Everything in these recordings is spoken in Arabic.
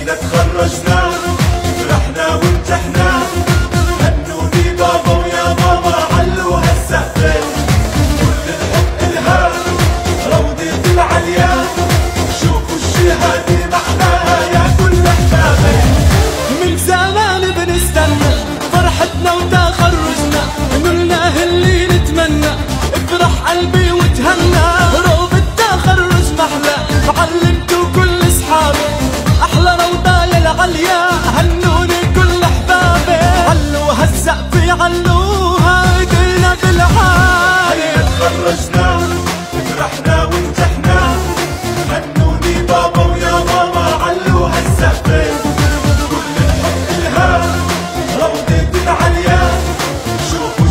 هينا تخرجنا فرحنا ونجحنا، هنوني بابا ويا ماما علوا هالسقف، كل الحب إلها روضة العليا، شوفوا الشهادة محلاها يا كل أحبابي. من زمان بنستنى فرحتنا وتخرجنا، نلناه اللي نتمنى، افرح قلبي وتهنى، روضة التخرج محلى، علمتوا كل اصحابي احلى روضة للعليا، هنوني كل احبابي، علوها السقف علوها ايدينا بالعالي. هينا تخرجنا فرحنا ونجحنا، هنوني بابا ويا ماما علوا هالسقف، كل الحب إلها روضة العليا، شوفوا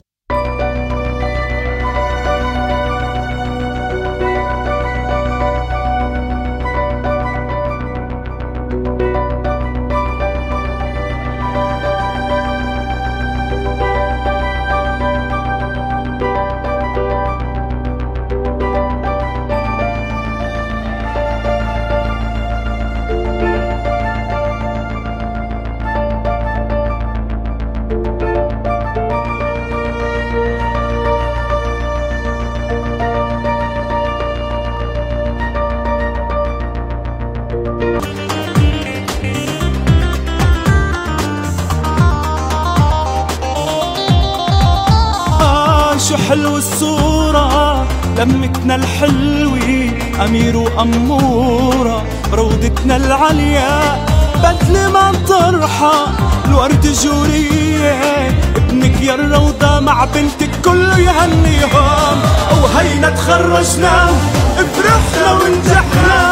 شو حلو الصورة لمتنا الحلوة، أمير وأمورة روضتنا العليا، بدل ما طرحة الورد جورية، ابنك يا الروضة مع بنتك كله يهنيهم. وهينا تخرجنا فرحنا ونجحنا،